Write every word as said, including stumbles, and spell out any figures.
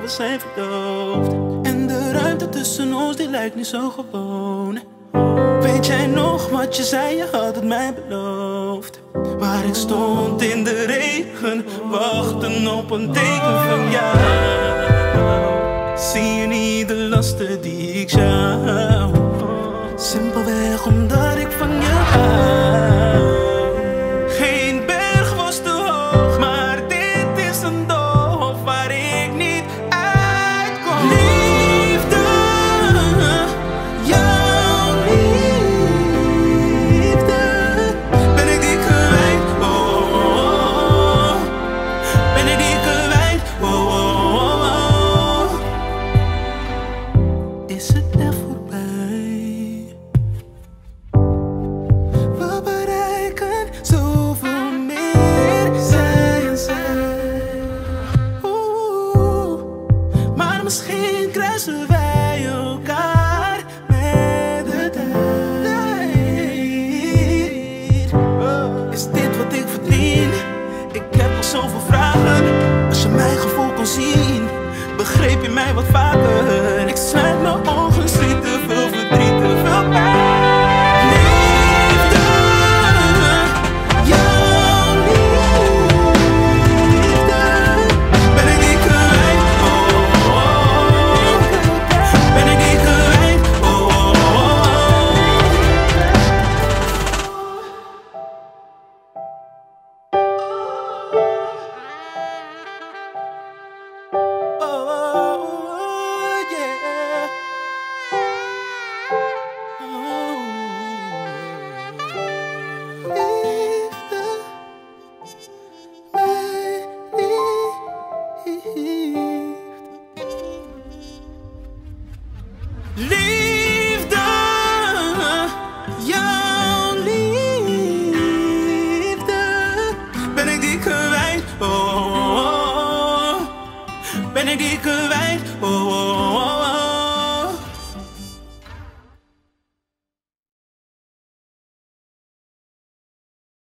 we zijn verdoofd. En de ruimte tussen ons die lijkt nu zo gewoon. Weet jij nog wat je zei, je had het mij beloofd. Waar ik stond in de regen, wachten op een teken van jou. Zie je niet de lasten die ik sjouw? Simpelweg omdat ik van je hou. Geen berg was te hoog, maar dit is een doolhof waar ik niet uitkom. Liefde, jouw liefde. Ben ik die kwijt? Oh, oh, oh. Ben ik die kwijt? Oh, oh, oh. Is het echt voorbij? We bereiken zoveel meer, zij en zij. Oeh, maar misschien kruisen wij elkaar met de tijd. Is dit wat ik verdien? Ik heb nog zoveel vragen. Als je mijn gevoel kon zien, begreep je mij wat vaker. Ik sluit mijn ogen, zie te veel verdriet, te veel pijn. Liefde, jouw liefde. Ben ik die kwijt? Oh, oh, oh. Ben ik die kwijt? Oh, oh, oh. Oh, yeah. Liefde, jouw liefde. Ben ik die kwijt? Oh, oh, oh. Ben ik die kwijt? Oh, oh, oh.